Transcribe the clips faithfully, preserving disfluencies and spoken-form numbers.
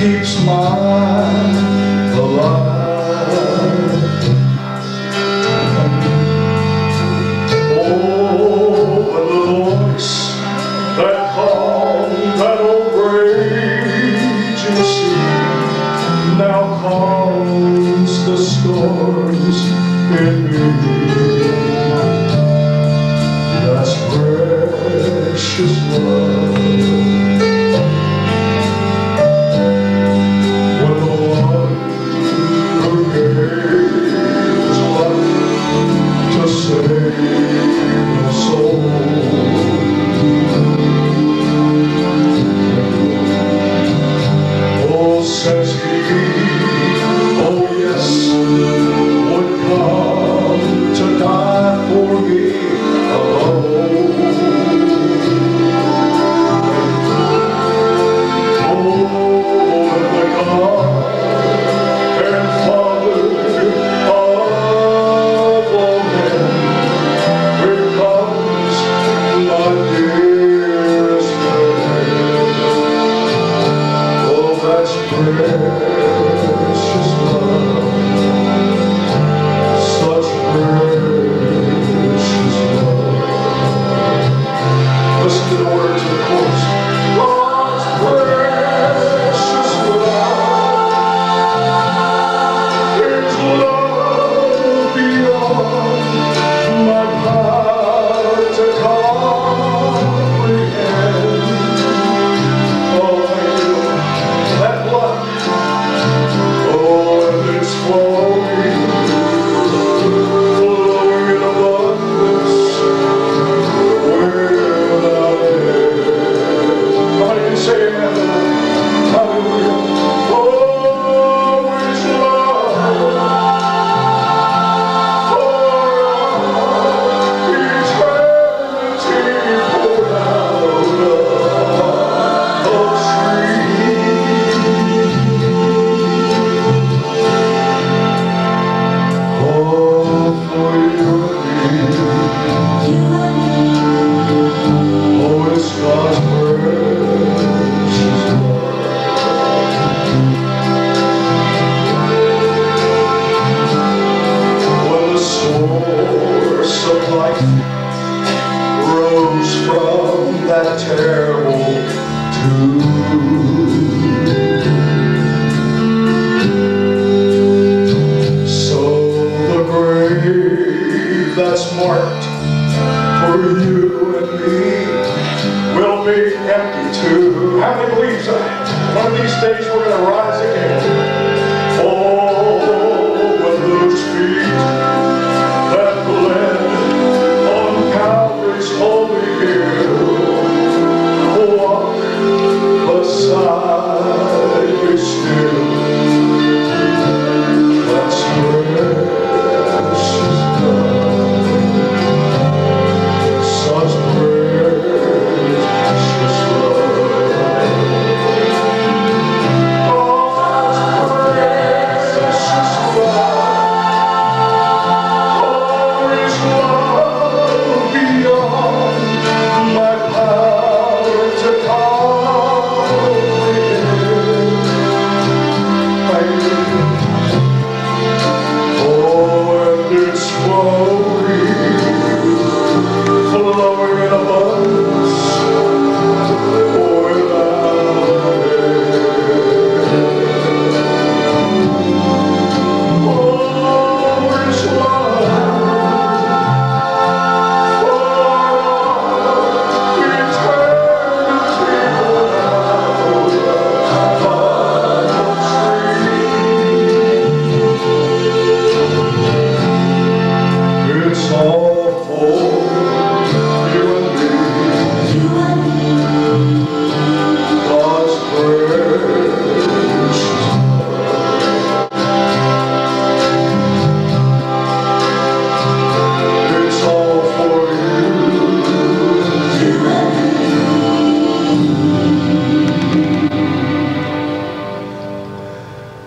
keeps mine alive. Oh, and the voice that calmed that old raging sea now calms the storms in me. That's precious love. When the one who gave his life to save a soul. Oh, says he, oh yes, would come to die for me alone. Rose from that terrible tomb. So the grave that's marked for you and me will be empty too. How many believes that? One of these days we're going to rise again. Oh, when those feet that bled on Calvary's holy hill walk beside me still. That's precious love, such precious love. Oh, that's precious love.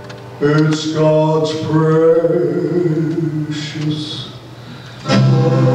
It's God's precious love.